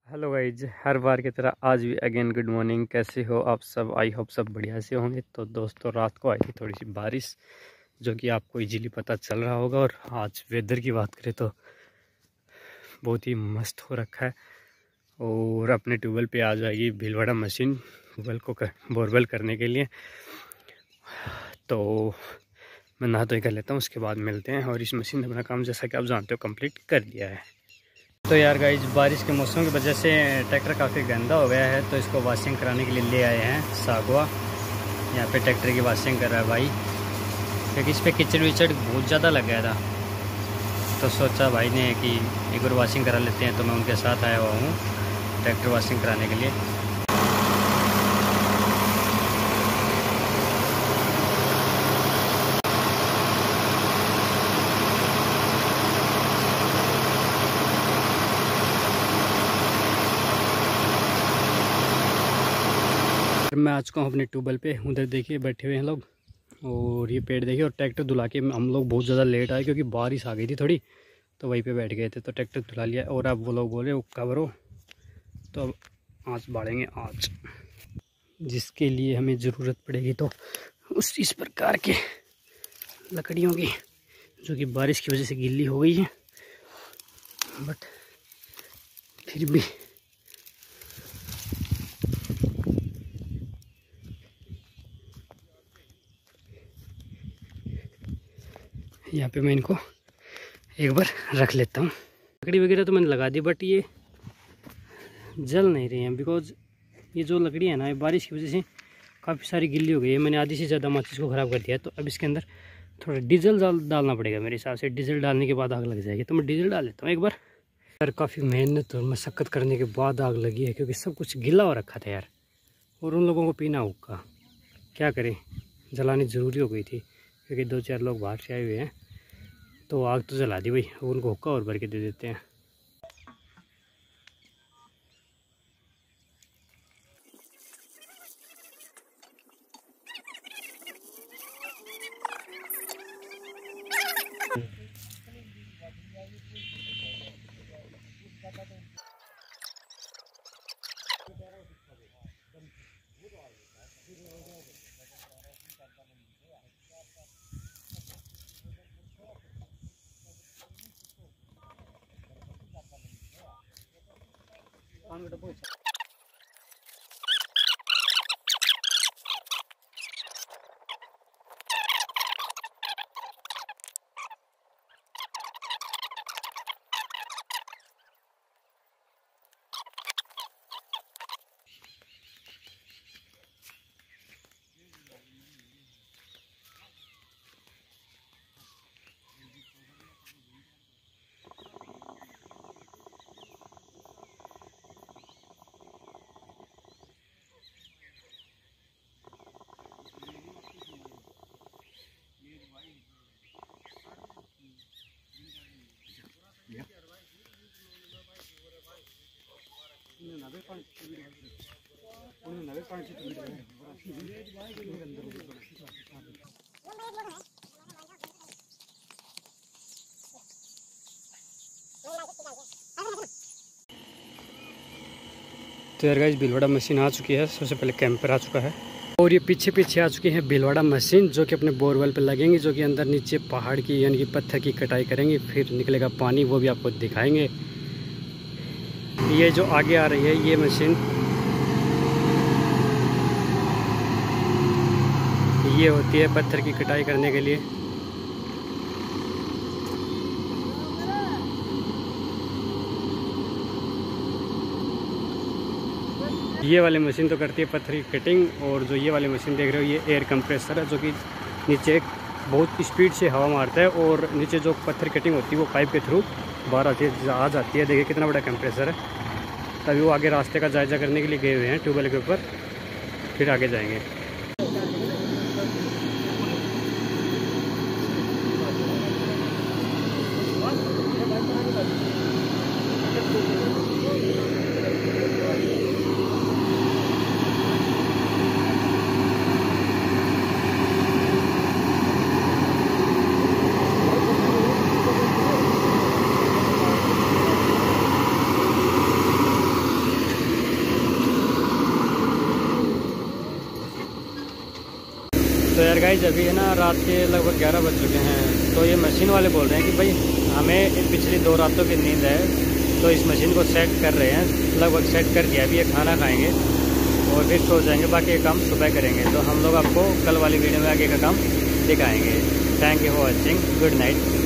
Hello guys, हर बार की तरह आज भी अगेन गुड मॉर्निंग। कैसे हो आप सब? आई होप सब बढ़िया से होंगे। तो दोस्तों, रात को आई थी थोड़ी सी बारिश, जो कि आपको इजीली पता चल रहा होगा। और आज वेदर की बात करें तो बहुत ही मस्त हो रखा है। और अपने ट्यूबवेल पे आ जाएगी भीलवाड़ा मशीन ट्यूबवेल को बोरवेल करने के लिए। तो मैं नहा धोई कर लेता हूँ, उसके बाद मिलते हैं। और इस मशीन ने अपना काम, जैसा कि आप जानते हो, कंप्लीट कर दिया है। तो यार गाइज, बारिश के मौसम की वजह से ट्रैक्टर काफ़ी गंदा हो गया है, तो इसको वॉशिंग कराने के लिए ले आए हैं सागवा। यहाँ पे ट्रैक्टर की वॉशिंग कर रहा है भाई, क्योंकि इस पर कीचड़ विचड़ बहुत ज़्यादा लग गया था। तो सोचा भाई ने कि एक बार वॉशिंग करा लेते हैं, तो मैं उनके साथ आया हुआ हूँ ट्रैक्टर वॉशिंग कराने के लिए। मैं आ चुका हूँ अपने ट्यूबवेल पे। उधर देखिए बैठे हुए हैं लोग, और ये पेड़ देखिए। और ट्रैक्टर धुला के हम लोग बहुत ज़्यादा लेट आए, क्योंकि बारिश आ गई थी थोड़ी, तो वहीं पे बैठ गए थे। तो ट्रैक्टर धुला लिया, और अब वो लोग बोल रहे कवरो, तो अब आँच बाढ़ेंगे आज, जिसके लिए हमें ज़रूरत पड़ेगी तो इस प्रकार के लकड़ियों की, जो कि बारिश की वजह से गीली हो गई है, बट फिर भी यहाँ पे मैं इनको एक बार रख लेता हूँ। लकड़ी वगैरह तो मैंने लगा दी, बट ये जल नहीं रही हैं, बिकॉज ये जो लकड़ी है ना, ये बारिश की वजह से काफ़ी सारी गिल्ली हो गई है। मैंने आधी से ज़्यादा माचिस को ख़राब कर दिया है। तो अब इसके अंदर थोड़ा डीजल डालना पड़ेगा मेरे हिसाब से। डीजल डालने के बाद आग लग जाएगी, तो मैं डीजल डाल लेता हूँ एक बार। यार काफ़ी मेहनत और मशक्क़त करने के बाद आग लगी है, क्योंकि सब कुछ गीला हो रखा था यार। और उन लोगों को पीना होगा, क्या करें, जलानी ज़रूरी हो गई थी, क्योंकि 2-4 लोग बाहर से आए हुए हैं। तो आग तो जला दी भाई, उनको हुक्का और भर के दे देते हैं। तो यार गाइस, भीलवाड़ा मशीन आ चुकी है। सबसे पहले कैंपर आ चुका है, और ये पीछे पीछे आ चुकी है भीलवाड़ा मशीन, जो कि अपने बोरवेल पे लगेंगी, जो कि अंदर नीचे पहाड़ की यानी कि पत्थर की कटाई करेंगी, फिर निकलेगा पानी, वो भी आपको दिखाएंगे। ये जो आगे आ रही है ये मशीन, ये होती है पत्थर की कटाई करने के लिए। ये वाली मशीन तो करती है पत्थर की कटिंग, और जो ये वाली मशीन देख रहे हो ये एयर कंप्रेसर है, जो कि नीचे बहुत स्पीड से हवा मारता है, और नीचे जो पत्थर कटिंग होती है वो पाइप के थ्रू बाहर आ जाती है। देखिए कितना बड़ा कंप्रेसर है। तभी वो आगे रास्ते का जायजा करने के लिए गए हुए हैं ट्यूबवेल के ऊपर, फिर आगे जाएंगे। तो यार गाइस अभी है ना रात के लगभग 11 बज चुके हैं। तो ये मशीन वाले बोल रहे हैं कि भाई हमें पिछली 2 रातों की नींद है, तो इस मशीन को सेट कर रहे हैं। लगभग सेट कर दिया, अभी ये खाना खाएंगे और फिर सो जाएंगे, बाकी ये काम सुबह करेंगे। तो हम लोग आपको कल वाली वीडियो में आगे का काम दिखाएंगे। Thank you for watching, good night.